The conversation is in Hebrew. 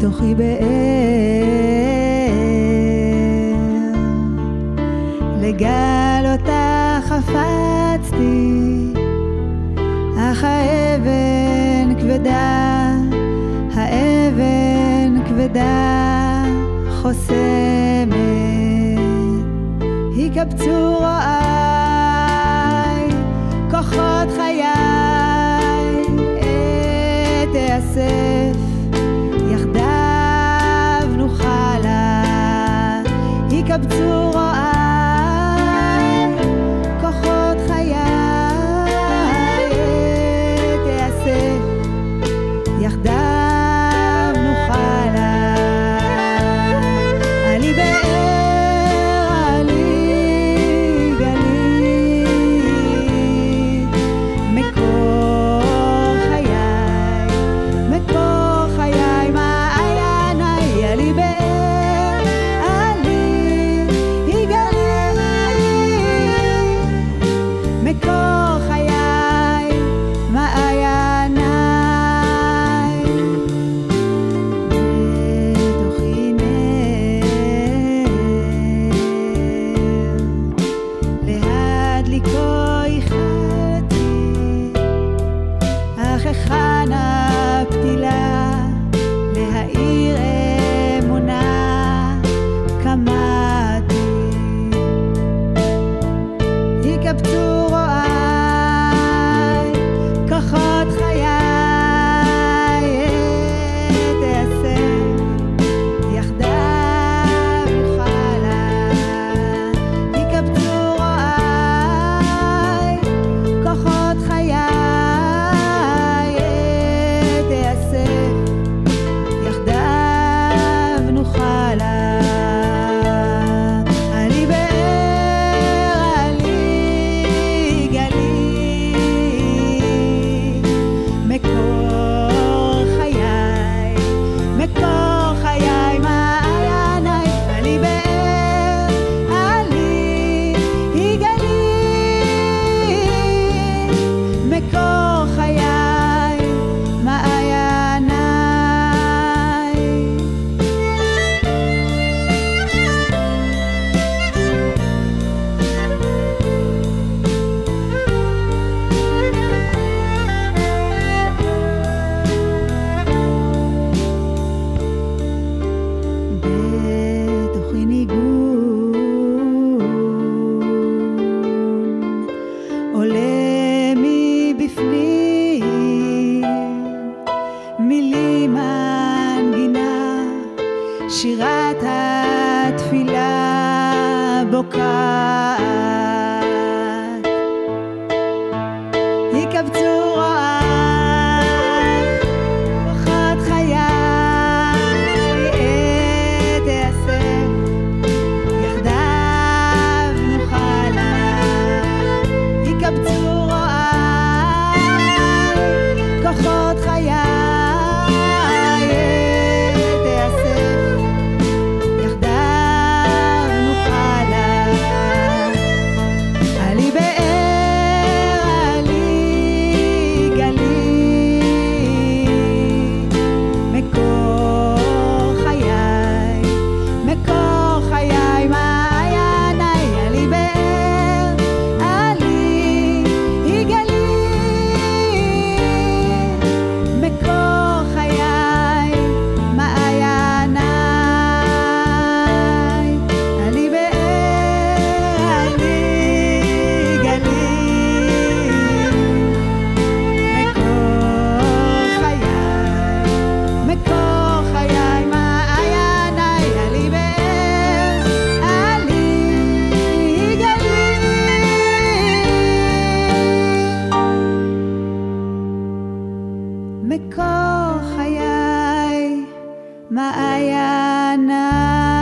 בתוכי באר, לגל אותה חפצתי, אך האבן כבדה, האבן כבדה חוסמת. יקבצו רועי, כוחות חיי, תאסף, יחדיו נוחלה. יקבצו רועי, כוחות חיי, תאסף, יחדיו נוחלה. עלי באר, עלי גלי, מקור חיי, מקור חיי, מעייני. עלי באר, עלי גלי, מקור חיי, מעייני. בתוכי נר, להדליקו ייחדתי, אך היכן הפתילה, להאיר אמונה קמתי. יקבצו רועי, כוחות חיי, תאסף, יחדיו נוחלה. יקבצו רועי, כוחות חיי, תאסף, יחדיו נוחלה. עלי באר, עלי גלי, מקור חיי, מקור חיי, מעייני. עלי באר, עלי גלי, מקור חיי, מעייני. בתוכי ניגון עולה מבפנים, מילים מנגינה, שירת התפילה בוקעת. יקבצו רועי, כוחות חיי, תאסף, יחדיו נוחלה. יקבצו רועי, כוחות חיי, תאסף, יחדיו נוחלה. עלי באר, עלי גלי, מקור חיי, מקור חיי, מעייני. עלי באר, עלי גלי, מקור חיי, מעייני. עלי באר, עלי גלי, מקור חיי, מקור חיי, מעייני. עלי באר, עלי גלי, מקור חיי, מעייני.